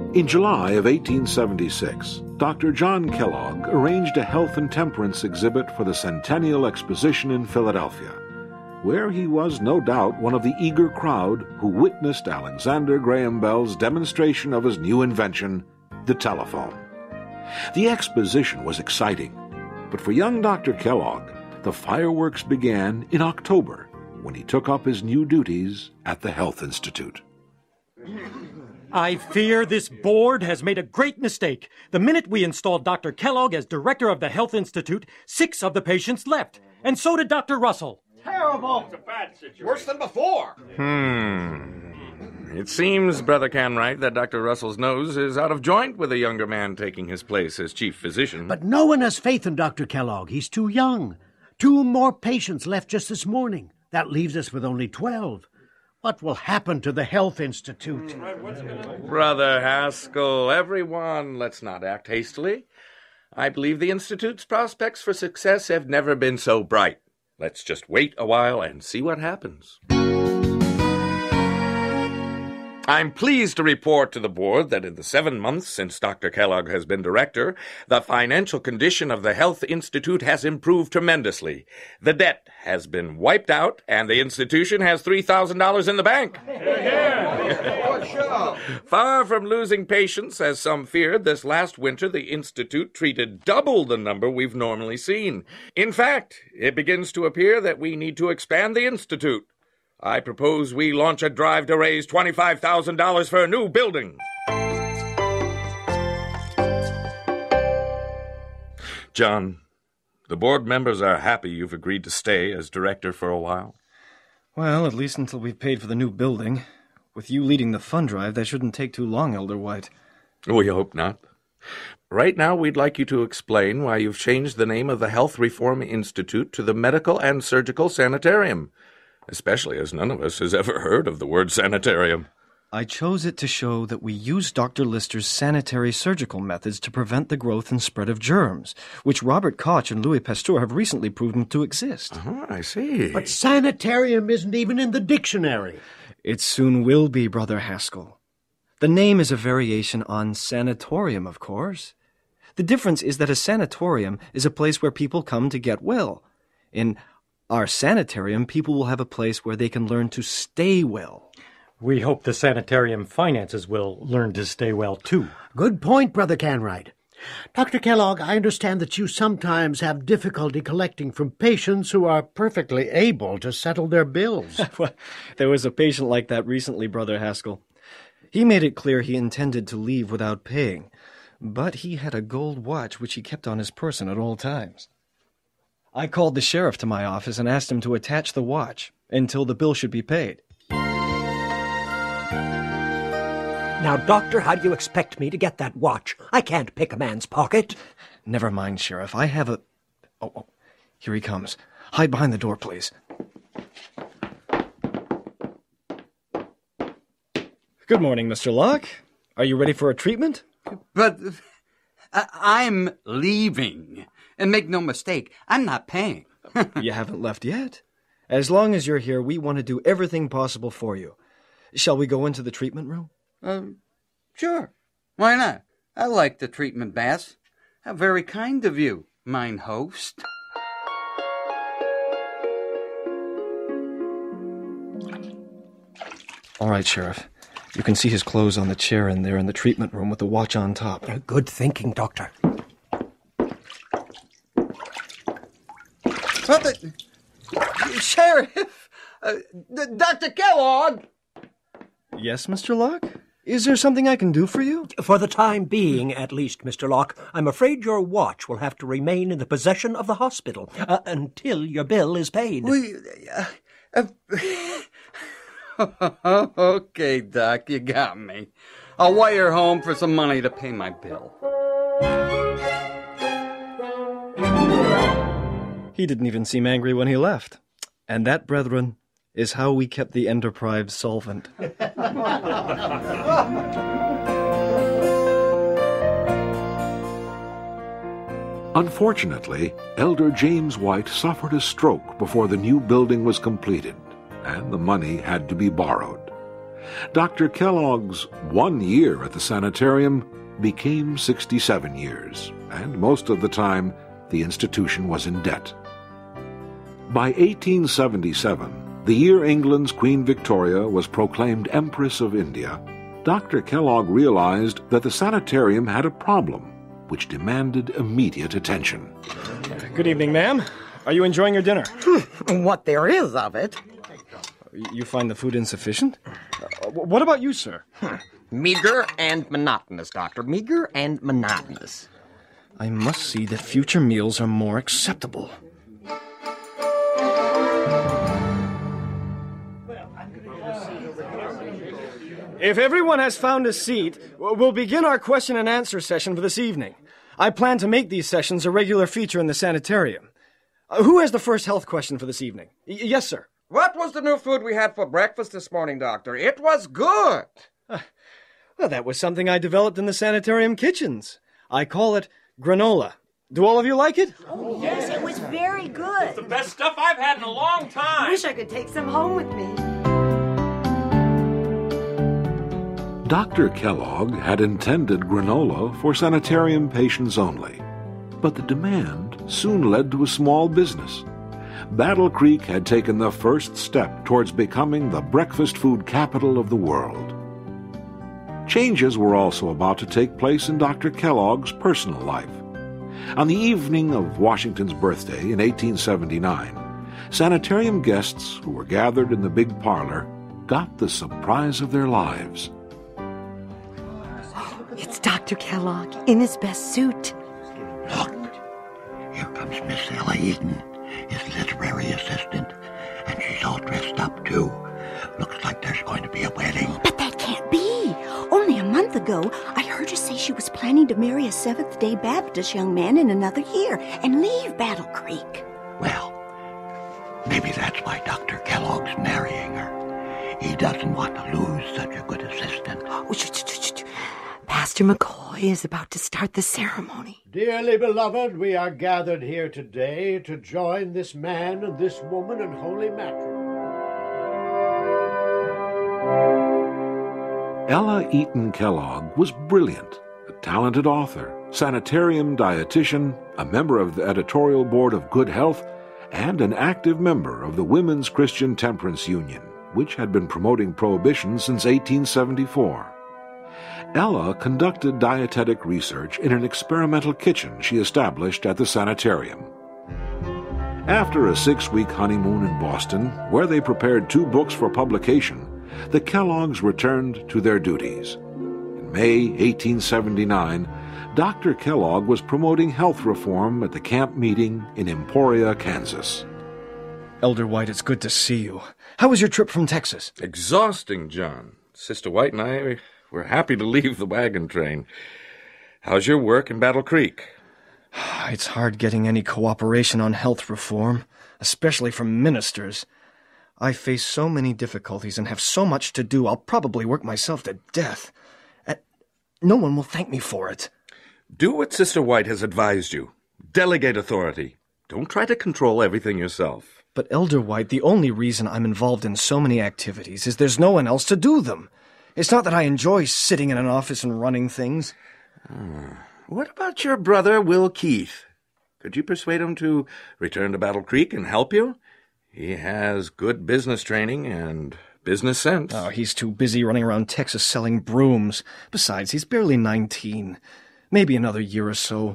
In July of eighteen seventy-six, Doctor John Kellogg arranged a health and temperance exhibit for the Centennial Exposition in Philadelphia, where he was no doubt one of the eager crowd who witnessed Alexander Graham Bell's demonstration of his new invention, the telephone. The exposition was exciting, but for young Doctor Kellogg, the fireworks began in October, when he took up his new duties at the Health Institute. I fear this board has made a great mistake. The minute we installed Doctor Kellogg as director of the Health Institute, six of the patients left, and so did Doctor Russell. Terrible! It's a bad situation. Worse than before. Hmm. It seems, Brother Canright, that Doctor Russell's nose is out of joint with a younger man taking his place as chief physician. But no one has faith in Doctor Kellogg. He's too young. Two more patients left just this morning. That leaves us with only twelve. What will happen to the Health Institute? Brother Haskell, everyone, let's not act hastily. I believe the Institute's prospects for success have never been so bright. Let's just wait a while and see what happens. I'm pleased to report to the board that in the seven months since Doctor Kellogg has been director, the financial condition of the Health Institute has improved tremendously. The debt has been wiped out, and the institution has three thousand dollars in the bank. Far from losing patients, as some feared, this last winter the Institute treated double the number we've normally seen. In fact, it begins to appear that we need to expand the Institute. I propose we launch a drive to raise twenty-five thousand dollars for a new building. John, the board members are happy you've agreed to stay as director for a while. Well, at least until we've paid for the new building. With you leading the fund drive, that shouldn't take too long, Elder White. We hope not. Right now, we'd like you to explain why you've changed the name of the Health Reform Institute to the Medical and Surgical Sanitarium. Especially as none of us has ever heard of the word sanitarium. I chose it to show that we use Doctor Lister's sanitary surgical methods to prevent the growth and spread of germs, which Robert Koch and Louis Pasteur have recently proven to exist. Oh, I see. But sanitarium isn't even in the dictionary. It soon will be, Brother Haskell. The name is a variation on sanatorium, of course. The difference is that a sanatorium is a place where people come to get well. In our sanitarium, people will have a place where they can learn to stay well. We hope the sanitarium finances will learn to stay well, too. Good point, Brother Canright. Doctor Kellogg, I understand that you sometimes have difficulty collecting from patients who are perfectly able to settle their bills. Well, there was a patient like that recently, Brother Haskell. He made it clear he intended to leave without paying, but he had a gold watch which he kept on his person at all times. I called the sheriff to my office and asked him to attach the watch until the bill should be paid. Now, Doctor, how do you expect me to get that watch? I can't pick a man's pocket. Never mind, Sheriff. I have a... Oh, oh, here he comes. Hide behind the door, please. Good morning, Mister Locke. Are you ready for a treatment? But uh, I'm leaving. And make no mistake, I'm not paying. You haven't left yet. As long as you're here, we want to do everything possible for you. Shall we go into the treatment room? Uh, sure. Why not? I like the treatment baths. How very kind of you, mine host. All right, Sheriff. You can see his clothes on the chair in there in the treatment room with the watch on top. Uh, good thinking, Doctor. What the... Sheriff! Uh, Doctor Kellogg! Yes, Mister Locke? Is there something I can do for you? For the time being, at least, Mister Locke, I'm afraid your watch will have to remain in the possession of the hospital uh, until your bill is paid. We, uh, uh, okay, Doc, you got me. I'll wire home for some money to pay my bill. He didn't even seem angry when he left. And that, brethren, is how we kept the enterprise solvent. Unfortunately, Elder James White suffered a stroke before the new building was completed, and the money had to be borrowed. Doctor Kellogg's one year at the sanitarium became sixty-seven years, and most of the time the institution was in debt. By eighteen seventy-seven, the year England's Queen Victoria was proclaimed Empress of India, Doctor Kellogg realized that the sanitarium had a problem which demanded immediate attention. Good evening, ma'am. Are you enjoying your dinner? What there is of it. You find the food insufficient? Uh, what about you, sir? Meager and monotonous, Doctor. Meager and monotonous. I must see that future meals are more acceptable. If everyone has found a seat, we'll begin our question and answer session for this evening. I plan to make these sessions a regular feature in the sanitarium. Uh, who has the first health question for this evening? Y- yes, sir. What was the new food we had for breakfast this morning, Doctor? It was good. Uh, well, that was something I developed in the sanitarium kitchens. I call it granola. Do all of you like it? Oh, yes, it was very good. It's the best stuff I've had in a long time. I wish I could take some home with me. Doctor Kellogg had intended granola for sanitarium patients only, but the demand soon led to a small business. Battle Creek had taken the first step towards becoming the breakfast food capital of the world. Changes were also about to take place in Doctor Kellogg's personal life. On the evening of Washington's birthday in eighteen seventy-nine, sanitarium guests who were gathered in the big parlor got the surprise of their lives. It's Doctor Kellogg in his best suit. Look, here comes Miss Ella Eden, his literary assistant, and she's all dressed up, too. Looks like there's going to be a wedding. But that can't be. Only a month ago, I heard her say she was planning to marry a Seventh-day Adventist young man in another year and leave Battle Creek. Well, maybe that's why Doctor Kellogg's marrying her. He doesn't want to lose such a good assistant. Oh, sh- sh- sh- sh- Pastor McCoy is about to start the ceremony. Dearly beloved, we are gathered here today to join this man and this woman in holy matrimony. Ella Eaton Kellogg was brilliant, a talented author, sanitarium dietitian, a member of the editorial board of Good Health, and an active member of the Women's Christian Temperance Union, which had been promoting prohibition since eighteen seventy-four. Ella conducted dietetic research in an experimental kitchen she established at the sanitarium. After a six-week honeymoon in Boston, where they prepared two books for publication, the Kelloggs returned to their duties. In May eighteen seventy-nine, Doctor Kellogg was promoting health reform at the camp meeting in Emporia, Kansas. Elder White, it's good to see you. How was your trip from Texas? Exhausting, John. Sister White and I were happy to leave the wagon train. How's your work in Battle Creek? It's hard getting any cooperation on health reform, especially from ministers. I face so many difficulties and have so much to do, I'll probably work myself to death. And no one will thank me for it. Do what Sister White has advised you. Delegate authority. Don't try to control everything yourself. But Elder White, the only reason I'm involved in so many activities is there's no one else to do them. It's not that I enjoy sitting in an office and running things. Hmm. What about your brother, Will Keith? Could you persuade him to return to Battle Creek and help you? He has good business training and business sense. Oh, he's too busy running around Texas selling brooms. Besides, he's barely nineteen. Maybe another year or so.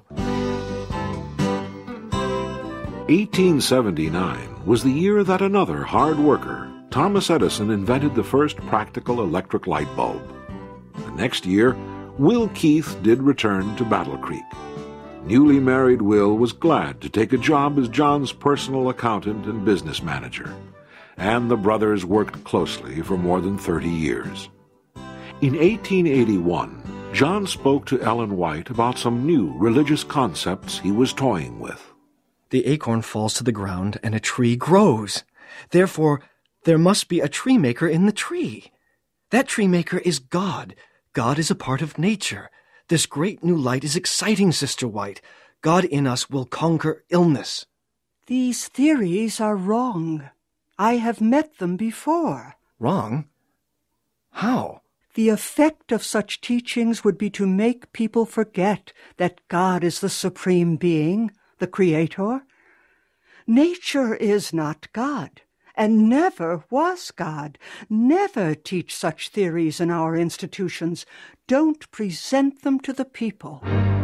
eighteen seventy-nine was the year that another hard worker, Thomas Edison, invented the first practical electric light bulb. The next year, Will Keith did return to Battle Creek. Newly married Will was glad to take a job as John's personal accountant and business manager, and the brothers worked closely for more than thirty years. In eighteen eighty-one, John spoke to Ellen White about some new religious concepts he was toying with. The acorn falls to the ground and a tree grows. Therefore, there must be a tree maker in the tree. That tree maker is God. God is a part of nature. This great new light is exciting, Sister White. God in us will conquer illness. These theories are wrong. I have met them before. Wrong? How? The effect of such teachings would be to make people forget that God is the supreme being, the Creator. Nature is not God, and never was God. Never teach such theories in our institutions. Don't present them to the people.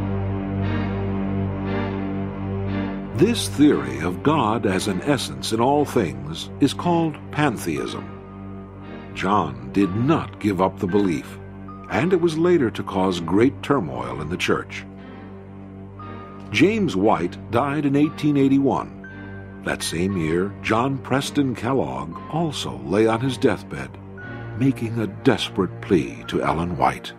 This theory of God as an essence in all things is called pantheism. John did not give up the belief, and it was later to cause great turmoil in the church. James White died in eighteen eighty-one. That same year, John Preston Kellogg also lay on his deathbed, making a desperate plea to Ellen White.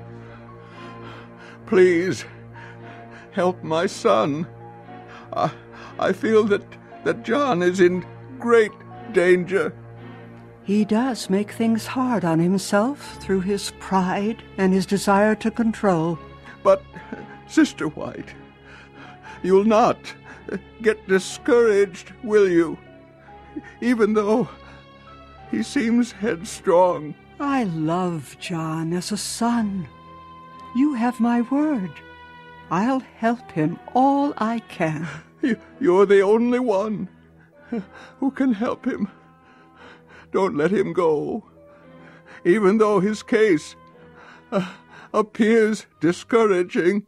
Please, help my son. I, I feel that, that John is in great danger. He does make things hard on himself through his pride and his desire to control. But, Sister White, you'll not get discouraged, will you? Even though he seems headstrong. I love John as a son. You have my word. I'll help him all I can. You're the only one who can help him. Don't let him go, even though his case uh, appears discouraging.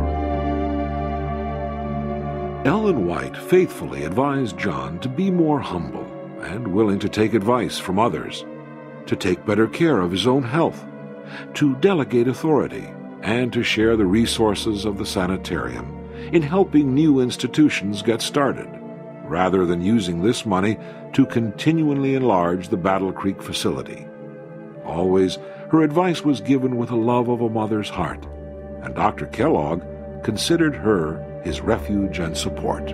Ellen White faithfully advised John to be more humble and willing to take advice from others, to take better care of his own health, to delegate authority, and to share the resources of the sanitarium in helping new institutions get started, rather than using this money to continually enlarge the Battle Creek facility. Always, her advice was given with a love of a mother's heart, and Doctor Kellogg considered her his refuge and support.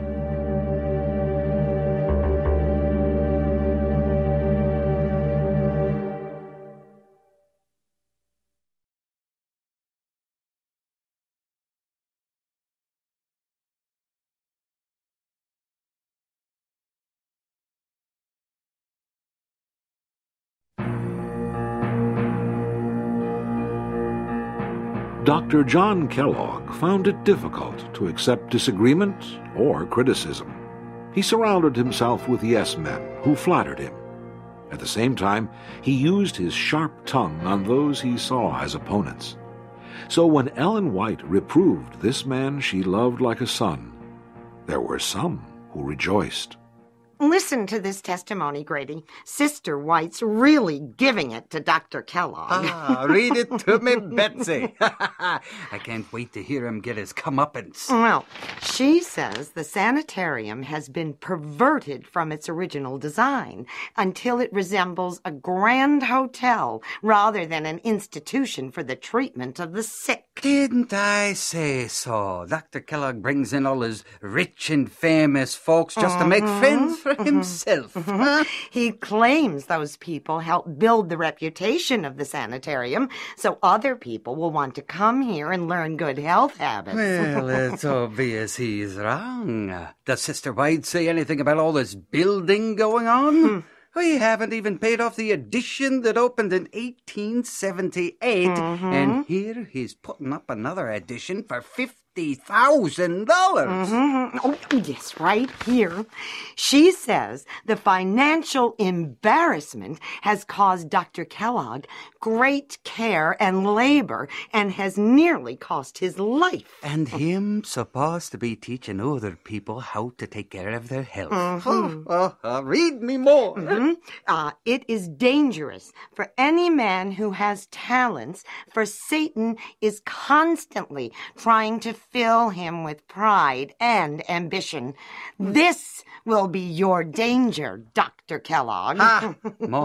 Doctor John Kellogg found it difficult to accept disagreement or criticism. He surrounded himself with yes-men who flattered him. At the same time, he used his sharp tongue on those he saw as opponents. So when Ellen White reproved this man she loved like a son, there were some who rejoiced. Listen to this testimony, Grady. Sister White's really giving it to Doctor Kellogg. Ah, read it to me, Betsy. I can't wait to hear him get his comeuppance. Well, she says the sanitarium has been perverted from its original design until it resembles a grand hotel rather than an institution for the treatment of the sick. Didn't I say so? Doctor Kellogg brings in all his rich and famous folks just mm-hmm. to make friends for mm-hmm. himself. Mm-hmm. Huh? He claims those people help build the reputation of the sanitarium so other people will want to come here and learn good health habits. Well, it's obvious he's wrong. Does Sister White say anything about all this building going on? Hmm. We haven't even paid off the addition that opened in eighteen seventy-eight, mm-hmm. and here he's putting up another addition for fifty thousand dollars. Mm-hmm. Oh, yes, right here. She says the financial embarrassment has caused Doctor Kellogg great care and labor and has nearly cost his life. And him supposed to be teaching other people how to take care of their health. Mm-hmm. Oh, uh, uh, read me more. Mm-hmm. Uh, it is dangerous for any man who has talents, for Satan is constantly trying to fill him with pride and ambition. This will be your danger, Doctor Kellogg. Ha!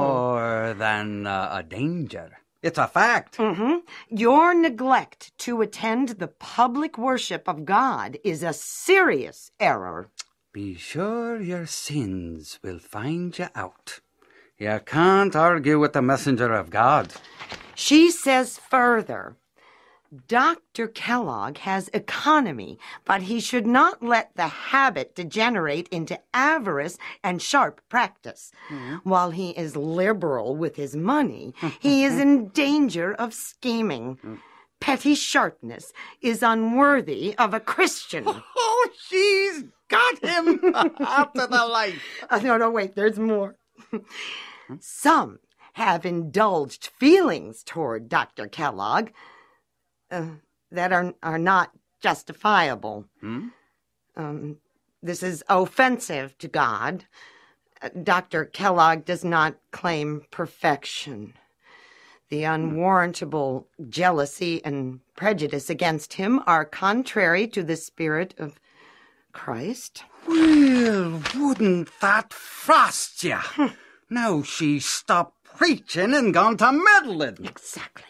More than uh, a danger. It's a fact. Mm-hmm. Your neglect to attend the public worship of God is a serious error. Be sure your sins will find you out. You can't argue with the messenger of God. She says further, Doctor Kellogg has economy, but he should not let the habit degenerate into avarice and sharp practice. Mm. While he is liberal with his money, he is in danger of scheming. Mm. Petty sharpness is unworthy of a Christian. Oh, she's got him out to the light. Uh, no, no, wait, there's more. Some have indulged feelings toward Doctor Kellogg uh, that are, are not justifiable. Hmm? Um, this is offensive to God. Uh, Doctor Kellogg does not claim perfection. The unwarrantable jealousy and prejudice against him are contrary to the spirit of Christ. Well, wouldn't that frost ya? Now she's stopped preaching and gone to meddling. Exactly.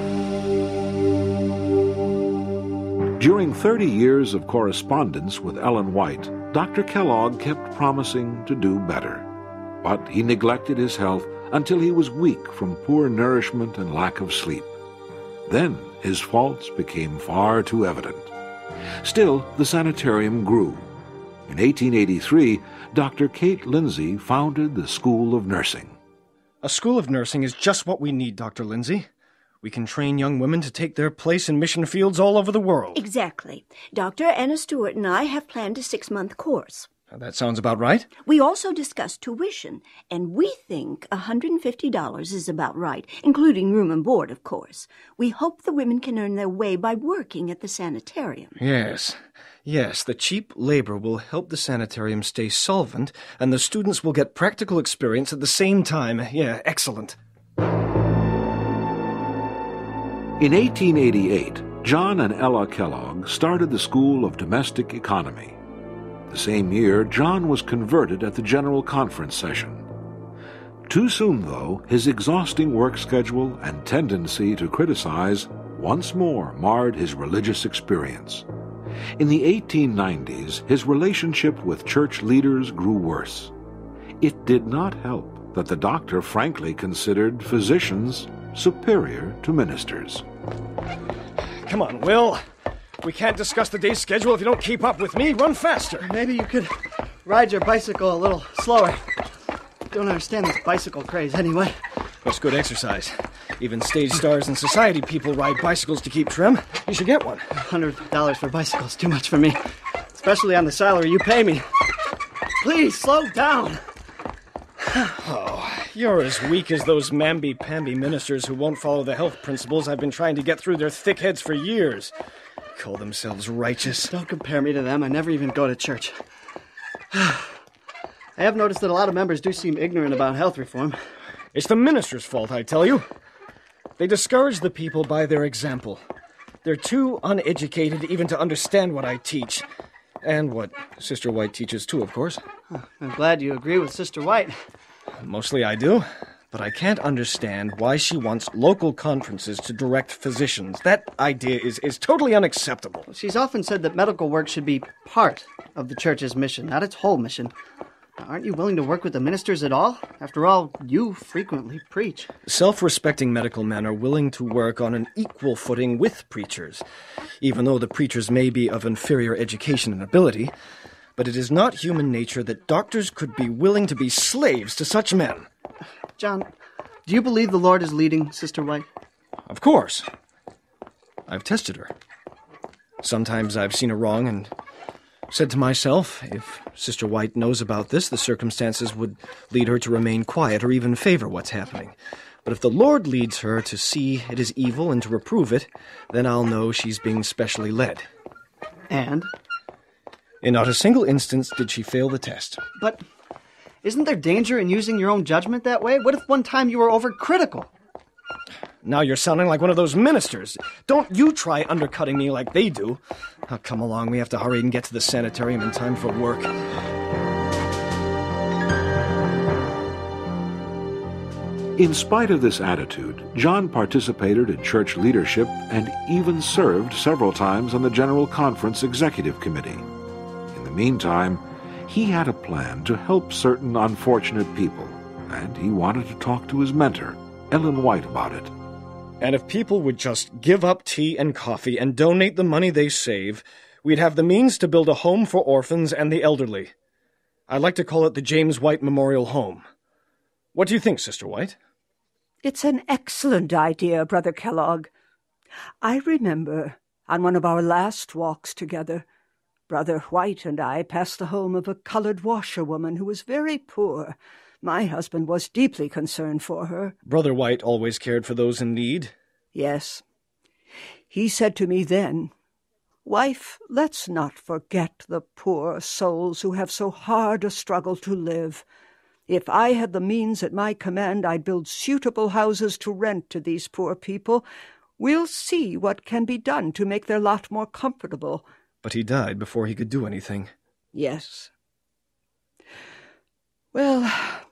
During thirty years of correspondence with Ellen White, Doctor Kellogg kept promising to do better. But he neglected his health until he was weak from poor nourishment and lack of sleep. Then his faults became far too evident. Still, the sanitarium grew. In eighteen eighty-three, Doctor Kate Lindsay founded the School of Nursing. A school of nursing is just what we need, Doctor Lindsay. We can train young women to take their place in mission fields all over the world. Exactly. Doctor Anna Stewart and I have planned a six-month course. That sounds about right. We also discussed tuition, and we think one hundred fifty dollars is about right, including room and board, of course. We hope the women can earn their way by working at the sanitarium. Yes. Yes, the cheap labor will help the sanitarium stay solvent, and the students will get practical experience at the same time. Yeah, excellent. In eighteen eighty-eight, John and Ella Kellogg started the School of Domestic Economy. The same year, John was converted at the General Conference session. Too soon, though, his exhausting work schedule and tendency to criticize once more marred his religious experience. In the eighteen nineties, his relationship with church leaders grew worse. It did not help that the doctor frankly considered physicians superior to ministers. Come on, Will. We can't discuss the day's schedule if you don't keep up with me. Run faster. Maybe you could ride your bicycle a little slower. Don't understand this bicycle craze anyway. That's good exercise. Even stage stars and society people ride bicycles to keep trim. You should get one. one hundred dollars for bicycles, too much for me. Especially on the salary you pay me. Please, slow down. Oh, you're as weak as those mamby-pamby ministers who won't follow the health principles I've been trying to get through their thick heads for years. Call themselves righteous. Don't compare me to them. I never even go to church. I have noticed that a lot of members do seem ignorant about health reform. It's the minister's fault, I tell you. They discourage the people by their example. They're too uneducated even to understand what I teach. And what Sister White teaches too, of course. I'm glad you agree with Sister White. Mostly I do. But I can't understand why she wants local conferences to direct physicians. That idea is, is totally unacceptable. She's often said that medical work should be part of the church's mission, not its whole mission. Aren't you willing to work with the ministers at all? After all, you frequently preach. Self-respecting medical men are willing to work on an equal footing with preachers, even though the preachers may be of inferior education and ability. But it is not human nature that doctors could be willing to be slaves to such men. John, do you believe the Lord is leading Sister White? Of course. I've tested her. Sometimes I've seen her wrong and said to myself, if Sister White knows about this, the circumstances would lead her to remain quiet or even favor what's happening. But if the Lord leads her to see it is evil and to reprove it, then I'll know she's being specially led. And? In not a single instance did she fail the test. But isn't there danger in using your own judgment that way? What if one time you were overcritical? Now you're sounding like one of those ministers. Don't you try undercutting me like they do. Oh, come along, we have to hurry and get to the sanitarium in time for work. In spite of this attitude, John participated in church leadership and even served several times on the General Conference Executive Committee. In the meantime, he had a plan to help certain unfortunate people, and he wanted to talk to his mentor, Ellen White, about it. And if people would just give up tea and coffee and donate the money they save, we'd have the means to build a home for orphans and the elderly. I'd like to call it the James White Memorial Home. What do you think, Sister White? It's an excellent idea, Brother Kellogg. I remember on one of our last walks together, Brother White and I passed the home of a colored washerwoman who was very poor. My husband was deeply concerned for her. Brother White always cared for those in need. Yes. He said to me then, "Wife, let's not forget the poor souls who have so hard a struggle to live. If I had the means at my command, I'd build suitable houses to rent to these poor people. We'll see what can be done to make their lot more comfortable." But he died before he could do anything. Yes. Well,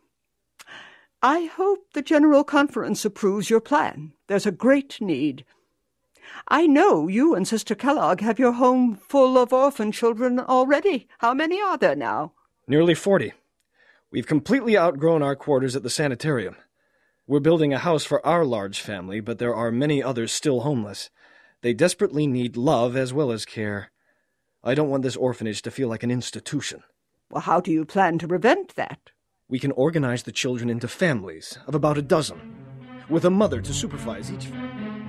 I hope the General Conference approves your plan. There's a great need. I know you and Sister Kellogg have your home full of orphan children already. How many are there now? Nearly forty. We've completely outgrown our quarters at the sanitarium. We're building a house for our large family, but there are many others still homeless. They desperately need love as well as care. I don't want this orphanage to feel like an institution. Well, how do you plan to prevent that? We can organize the children into families of about a dozen, with a mother to supervise each family.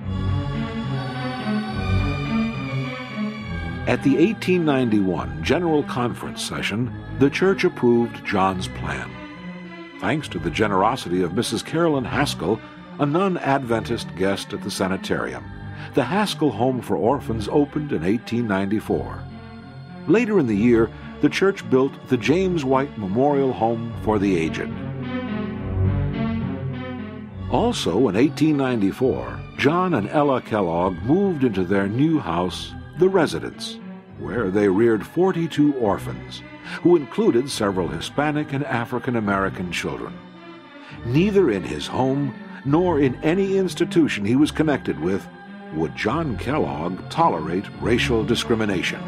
At the eighteen ninety-one General Conference session, the church approved John's plan. Thanks to the generosity of Missus Carolyn Haskell, a non-Adventist guest at the sanitarium, the Haskell Home for Orphans opened in eighteen ninety-four. Later in the year, the church built the James White Memorial Home for the Aged. Also in eighteen ninety-four, John and Ella Kellogg moved into their new house, The Residence, where they reared forty-two orphans, who included several Hispanic and African American children. Neither in his home nor in any institution he was connected with would John Kellogg tolerate racial discrimination.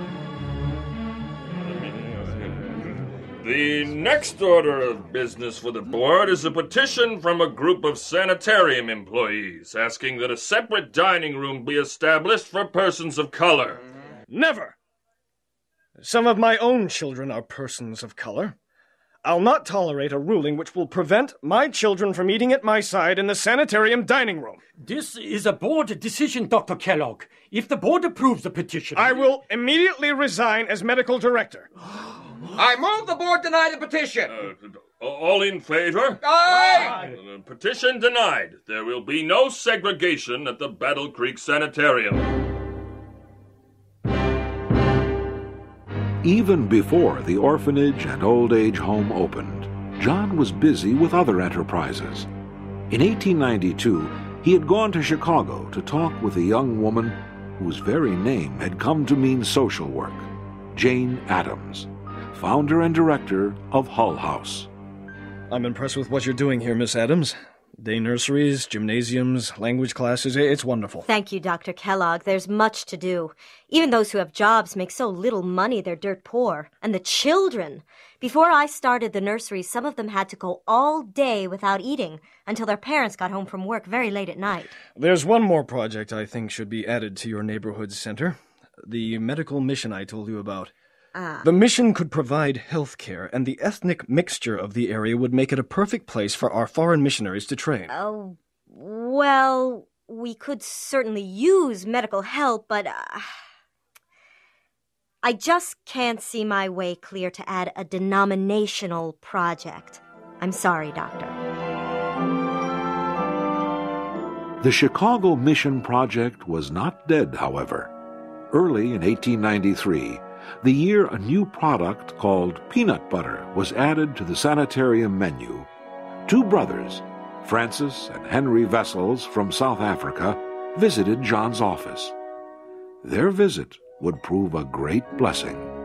The next order of business for the board is a petition from a group of sanitarium employees asking that a separate dining room be established for persons of color. Never! Some of my own children are persons of color. I'll not tolerate a ruling which will prevent my children from eating at my side in the sanitarium dining room. This is a board decision, Doctor Kellogg. If the board approves the petition... I will immediately resign as medical director. I move the board deny the petition. Uh, all in favor? Aye! Uh, petition denied. There will be no segregation at the Battle Creek Sanitarium. Even before the orphanage and old age home opened, John was busy with other enterprises. In eighteen ninety-two, he had gone to Chicago to talk with a young woman whose very name had come to mean social work, Jane Addams, founder and director of Hull House. I'm impressed with what you're doing here, Miss Addams. Day nurseries, gymnasiums, language classes, it's wonderful. Thank you, Doctor Kellogg. There's much to do. Even those who have jobs make so little money they're dirt poor. And the children. Before I started the nursery, some of them had to go all day without eating until their parents got home from work very late at night. There's one more project I think should be added to your neighborhood center. The medical mission I told you about. Ah. The mission could provide health care, and the ethnic mixture of the area would make it a perfect place for our foreign missionaries to train. Oh, well, we could certainly use medical help, but uh, I just can't see my way clear to add a denominational project. I'm sorry, Doctor. The Chicago Mission Project was not dead, however. Early in eighteen ninety-three, the year a new product called peanut butter was added to the sanitarium menu, two brothers, Francis and Henry Vessels from South Africa, visited John's office. Their visit would prove a great blessing.